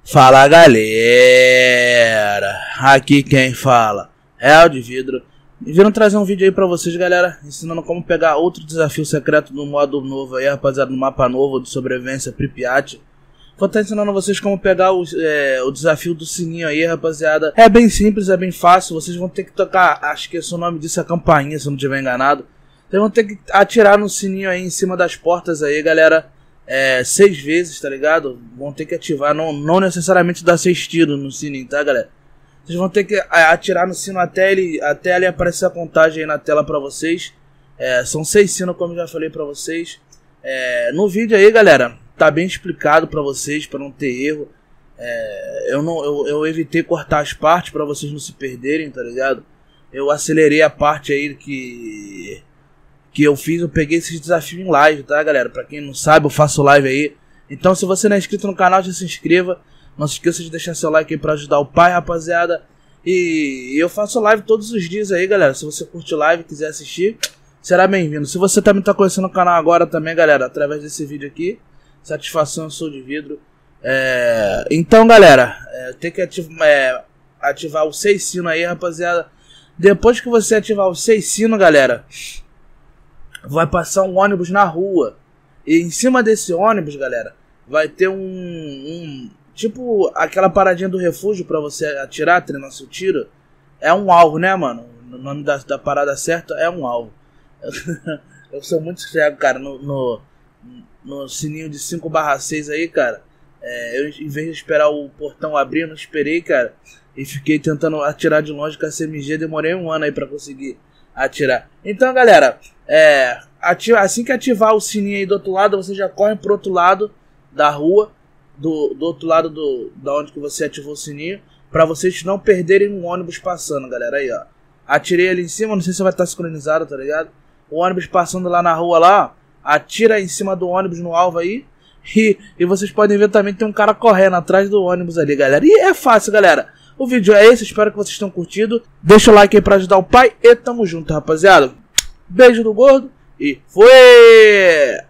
Fala galera, aqui quem fala é o de vidro. E viram trazer um vídeo aí pra vocês, galera, ensinando como pegar outro desafio secreto no modo novo aí, rapaziada, no mapa novo de sobrevivência Pripyat. Vou estar ensinando vocês como pegar o desafio do sininho aí, rapaziada. É bem simples, é bem fácil. Vocês vão ter que tocar, acho que esse o nome disso é campainha, se eu não estiver enganado. Vocês vão ter que atirar no sininho aí em cima das portas aí, galera. 6 vezes, tá ligado? Vão ter que ativar, não necessariamente dar 6 tiros no sininho, tá, galera? Vocês vão ter que atirar no sino até ali aparecer a contagem aí na tela pra vocês. São 6 sinos, como eu já falei pra vocês. No vídeo aí, galera, tá bem explicado pra vocês, pra não ter erro. Eu evitei cortar as partes pra vocês não se perderem, tá ligado? Eu acelerei a parte aí que eu fiz, eu peguei esse desafio em live, tá, galera? Pra quem não sabe, eu faço live aí. Então, se você não é inscrito no canal, já se inscreva. Não se esqueça de deixar seu like aí pra ajudar o pai, rapaziada. E eu faço live todos os dias aí, galera. Se você curte live e quiser assistir, será bem-vindo. Se você também tá conhecendo o canal agora também, galera, através desse vídeo aqui, satisfação, eu sou de vidro. Então, galera, tem que ativar os 6 sinos aí, rapaziada. Depois que você ativar os 6 sinos, galera, vai passar um ônibus na rua. E em cima desse ônibus, galera, vai ter tipo aquela paradinha do refúgio pra você atirar, treinar seu tiro. É um alvo, né, mano? O nome da parada certa é um alvo. Eu sou muito cego, cara, no sininho de 5/6 aí, cara. Eu, em vez de esperar o portão abrir, eu não esperei, cara. E fiquei tentando atirar de longe com a SMG. Demorei um ano aí pra conseguir atirar. Então, galera, assim que ativar o sininho aí do outro lado, você já corre pro outro lado da rua, do outro lado da onde que você ativou o sininho, pra vocês não perderem um ônibus passando, galera. Aí, ó, atirei ali em cima, não sei se vai estar sincronizado, tá ligado? O ônibus passando lá na rua lá, atira em cima do ônibus no alvo aí, e vocês podem ver também que tem um cara correndo atrás do ônibus ali, galera. E é fácil, galera. O vídeo é esse, espero que vocês tenham curtido. Deixa o like aí pra ajudar o pai e tamo junto, rapaziada. Beijo do gordo e fui!